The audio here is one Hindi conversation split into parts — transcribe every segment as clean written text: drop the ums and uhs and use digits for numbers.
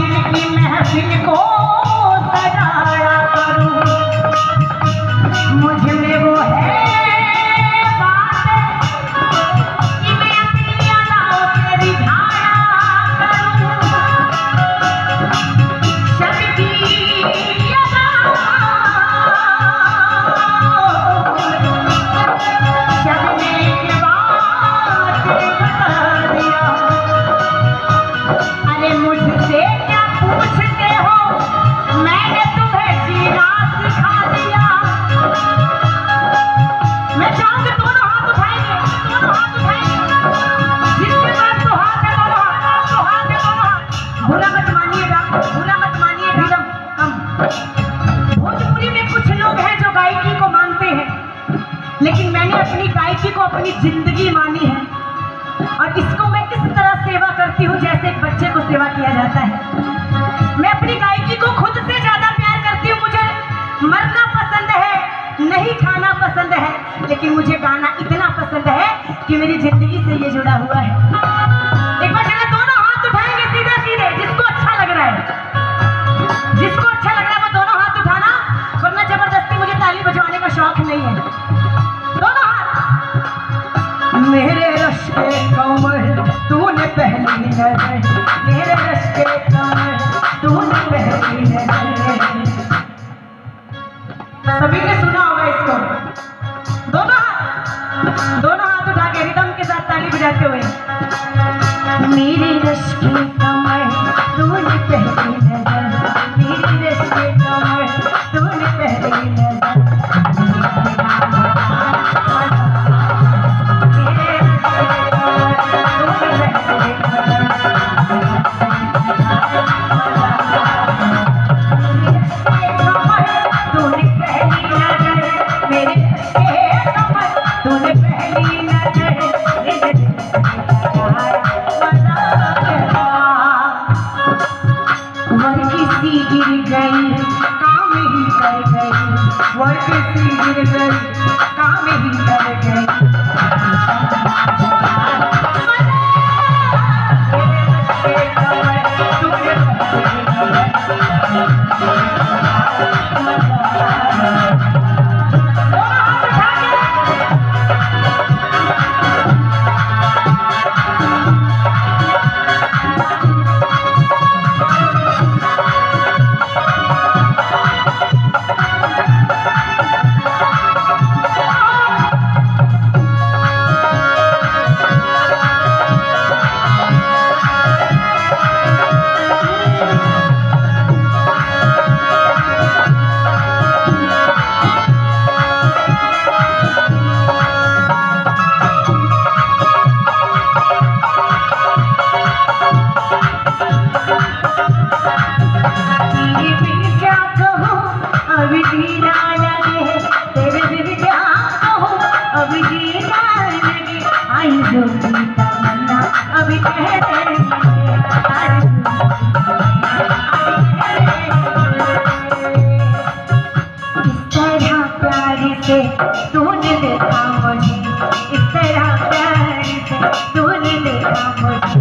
दिल की महफिल को सजाया करूं, मुझ में वो है बात कि मैं अपनी अदाओं से रिझाया करूं। शब की अदा, शब ने ये बात बता दिया। अरे मुझसे क्या पूछते हो, मैंने तुम्हें जीना सिखा दिया। मैं चाहूंगी दोनों हाथ उठाएंगे, दोनों हाथ उठाएंगे, जिसके पास तो हाथ है दोनों हाथ, तो हाथ है दोनों हाथ। बुरा मत मानिएगा, बुरा मत मानिएगा। भोजपुरी में कुछ लोग हैं जो गायकी को मानते हैं, लेकिन मैंने अपनी गायकी को अपनी जिंदगी मानी है और इसको मैं इस तरह सेवा करती हूँ जैसे एक बच्चे को सेवा किया जाता है। मैं अपनी गायकी को खुद से ज्यादा प्यार करती हूँ। मुझे मरना पसंद है, नहीं खाना पसंद है, लेकिन मुझे गाना इतना पसंद है कि मेरी जिंदगी से ये जुड़ा हुआ है। एक बार जरा दोनों हाथ उठाएंगे सीधे सीधे, जिसको अच्छा लग रहा है, जिसको अच्छा लग रहा है वो दोनों हाथ उठाना, वरना जबरदस्ती मुझे ताली बजवाने का शौक नहीं है। दोनों हाथ। मेरे रश के कमर तूने पहली नजर, मेरे रश के कमर तूने पहली नजर। सभी ने सुना होगा इसको। दोनों हाथ उठा के रिदम के साथ ताली बजाते हुए। मेरे रश के कमर तूने पहली नजर, मेरे रश के कमर तूने पहली नजर। तूने देखा मुझे, इस तरह प्यार से तूने देखा मुझे।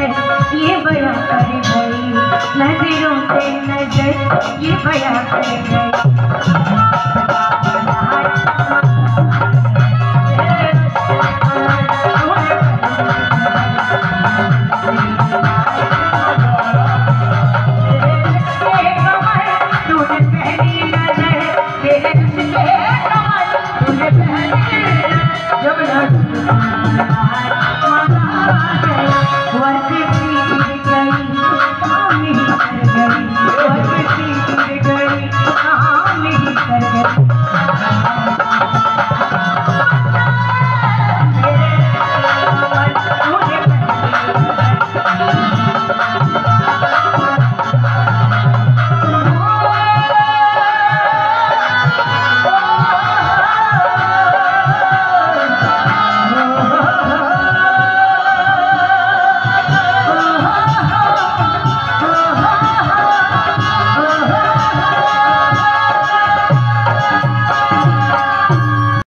नजरों से नजर ये बयां करे।